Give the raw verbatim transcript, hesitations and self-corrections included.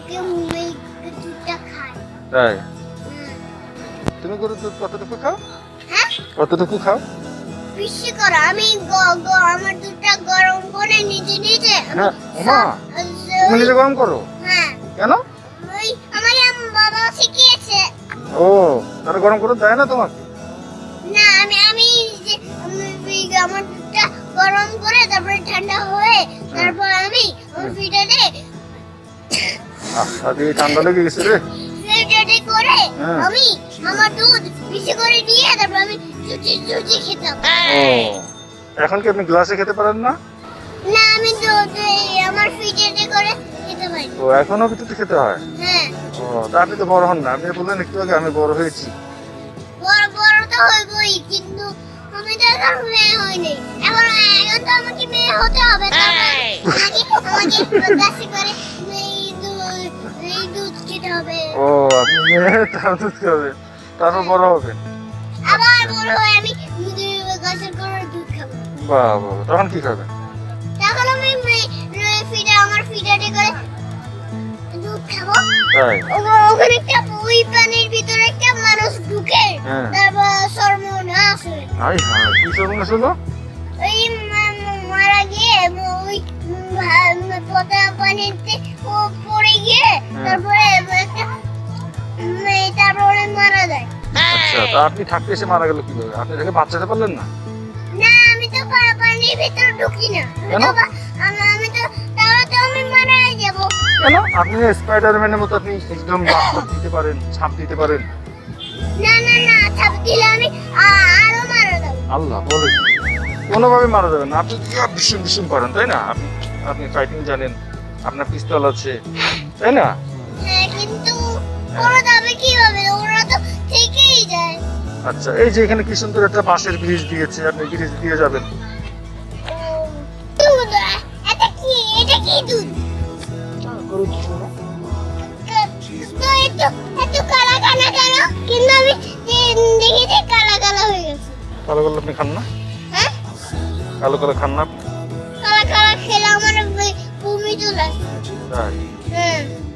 দুধটা খায়। তাই? তুমি গরুর দুধ কতটুকু খাও? হ্যাঁ? কতটুকু খাও? বেশি করে আমি আমার দুধটা গরম করে নিজে নিজে হ্যাঁ, ওমা তুমি নিজে গরম করো? হ্যাঁ। কেন? ওই আমার বাবা শিখিয়েছে। ও, তারা গরম করে দেয় না তোমাকে? না, আমি আমি যে আমার দুধটা গরম করে তারপরে ঠান্ডা হয়ে তারপর আমি আমার ফ্রিজে আচ্ছা, দিয়ে ঠান্ডা লেগে গেছে রে। ফ্রিজে করে আমি আমার দুধ বেশি করে নিয়ে তারপর আমি জুচি জুচি খেতাম। ও, এখন কি আপনি গ্লাসে খেতে পারেন না? না, আমি দুধ আমার ফ্রিজে করে খেতে পারি। ও, এখনো ভিতরে খেতে হয়? হ্যাঁ। ও, তা আপনি তো বড় হন না। আপনি বললেন একটু আগে আমি বড় হয়েছি। বড় বড় তো হইবই, কিন্তু আমি তো এখন মেয়ে হইনি। এখন এখন তো আমাকে মেয়ে হতে হবে। তারপর আমাকে আমাকে গ্লাসে করে এই দুধ এই দুধ খেতে হবে। ও, আপনি মেয়ে তার দুধ খাবেন, তারপর বড় হবেন। আবার বড় হয়ে আমি গাছের করে দুধ খাবো। বাহ বাহ, তখন কি খাবেন? তখন আমি ফিডে আমার ফিডে করে দুধ খাবো। তাই? ওখানে একটা ওই পানির ভিতরে একটা মানুষ ঢুকে তারপর সর্বনাশ হয়ে আই হ্যাঁ, কি সর্বনাশ হলো? ওই মারা গিয়ে ওই পচা পানিতে ও পড়ে গিয়ে তারপরে একটা তারপরে মারা যায়। আচ্ছা, তা আপনি থাকতে এসে মারা গেল কিভাবে? আপনি তাকে বাঁচাতে পারলেন না? না, আমি তো পানির ভিতরে ঢুকি না। কেন? আমি তো তাহলে তো আমি মারা যাব। কেন? আপনি স্পাইডারম্যানের মতো আপনি একদম লাফ দিতে পারেন, ছাপ দিতে পারেন। না না না, ছাপ দিলে আমি আরো মারা যাব। আল্লাহ বলে কোনোভাবে মারা যাবেন না। আপনি ভীষণ ভীষণ করেন, তাই না? আপনি আপনি ফাইটিং জানেন, আপনার পিস্তল আছে, তাই না? হ্যাঁ, কিন্তু ওরা যাবে কিভাবে? ওরা তো থেকেই যায়। আচ্ছা, এই যে এখানে কি সুন্দর একটা বাঁশের ব্রিজ দিয়েছে, আপনি ব্রিজ দিয়ে যাবেন। দুধ, এটা কি? এটা কি দুধ? তো এত এত কালা কালা কেন? কিন্তু আমি দেখি যে কালা কালা হয়ে গেছে। কালো কালো আপনি খান না? হ্যাঁ? কালো কালো খান না? কালা কালা খেলে আমার বমি চলে আসে। তাই? হ্যাঁ।